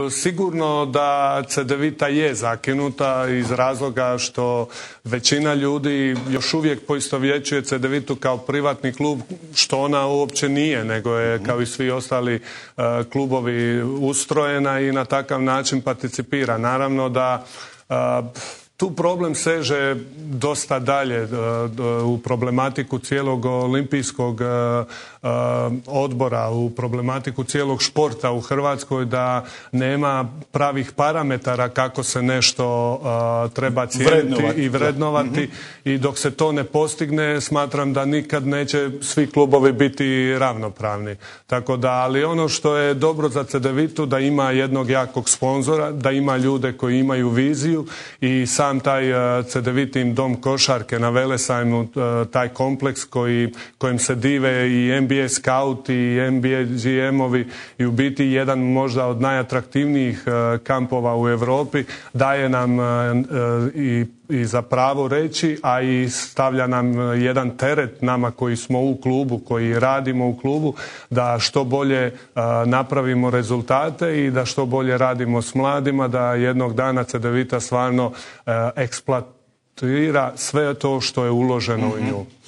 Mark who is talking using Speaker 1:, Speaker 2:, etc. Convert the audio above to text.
Speaker 1: Sigurno da Cedevita je zakinuta iz razloga što većina ljudi još uvijek poistovjećuje Cedevitu kao privatni klub, što ona uopće nije, nego je kao i svi ostali klubovi ustrojena i na takav način participira. Naravno da tu problem seže dosta dalje u problematiku cijelog olimpijskog odbora, u problematiku cijelog športa u Hrvatskoj, da nema pravih parametara kako se nešto treba cijeniti i vrednovati. I dok se to ne postigne, smatram da nikad neće svi klubovi biti ravnopravni. Tako da, ali ono što je dobro za Cedevitu, da ima jednog jakog sponzora, da ima ljude koji imaju viziju i sam taj Cedevitin dom košarke na Velesajmu, taj kompleks kojim se dive i NBA Scout i NBA GM-ovi i u biti jedan možda od najatraktivnijih kampova u Europi, daje nam i za pravo reći, a i stavlja nam jedan teret nama koji smo u klubu, koji radimo u klubu, da što bolje napravimo rezultate i da što bolje radimo s mladima, da jednog dana Cedevita stvarno eksploatira sve to što je uloženo u nju.